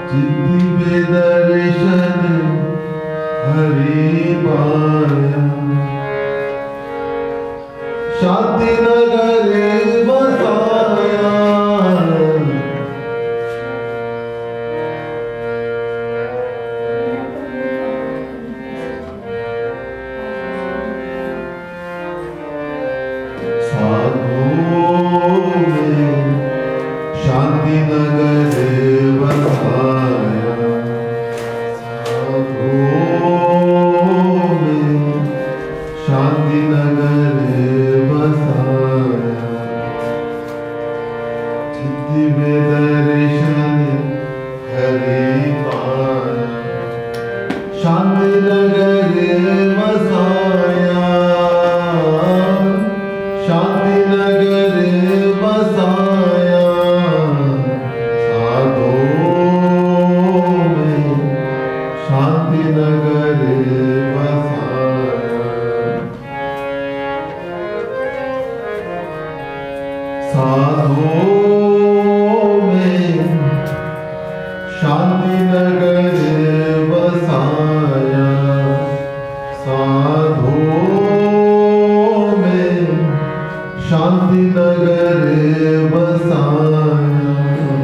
जिद्दि दर्शन हरि पाया, शांति नगर बसाया, साधुओं में शांति नगर बसाया, साधुओं में शांति नगर बसाया, जिद्दि दर्शन हरि पाया, शांति नगर बसाया, शांति नगर बसाया, साधुओं में शांति नगर बसाया, साधुओं में शांति नगर बसाया, साधुओं में शांति नगर बसाया,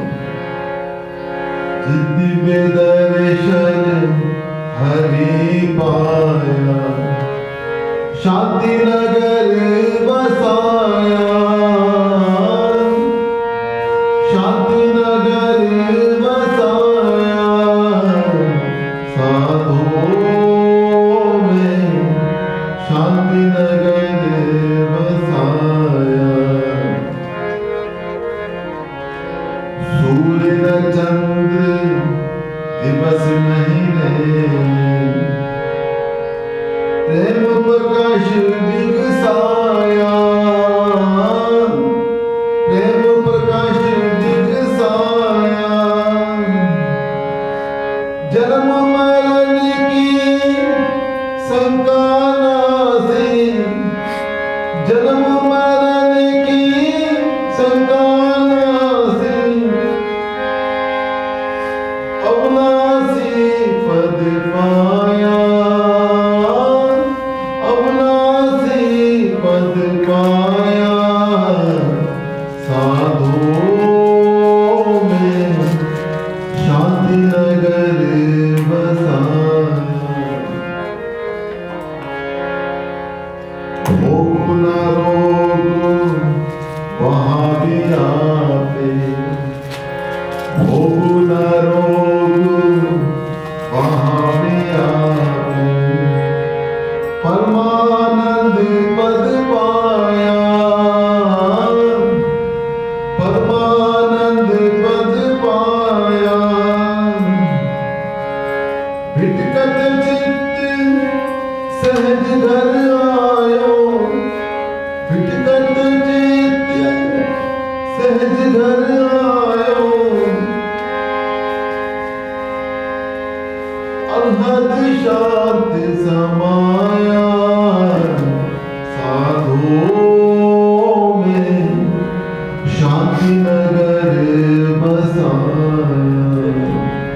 जिद्दि दर्शन हरि पाया, शांति नगर बसाया, शांति नगर बसाया, साधुओं में शांति नगर बसाया, सूर्य न चंद्र दिवस महीने, प्रेम प्रकाश दिगसाया, प्रेम प्रकाश दिगसाया, जन्म मरण की शंका नासी, जन्म मरण की शंका नासी, अविनाशी पद पाया, अविनाशी पद पाया, साधुओं में शांति नगर बसाया, भोग न रोग वहाँ भी आपे, भोग न रोग वहाँ भी आपे, परमानंद पद पाया, परमानंद पद पाया, भिटकत चित्त सहज घर आयो, भिटकत चित्त सहज घर आयो, अनहद शांति समाया, साधुओं में शांति नगर बसाया,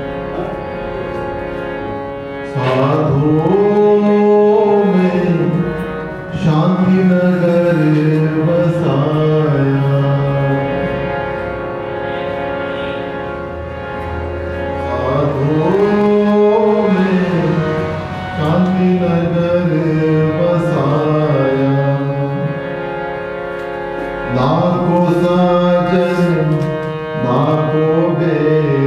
साधुओं में शांति नगर बसाया, साधुओं में शांति नगर बसाया, लाखों साजन लाखों बेर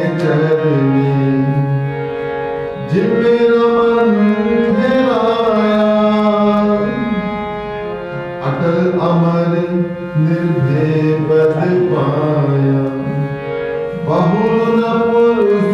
चरनी जिन मेरा मन ठहराया अटल अमर निर्भय पद पाया बहुल न पुरुष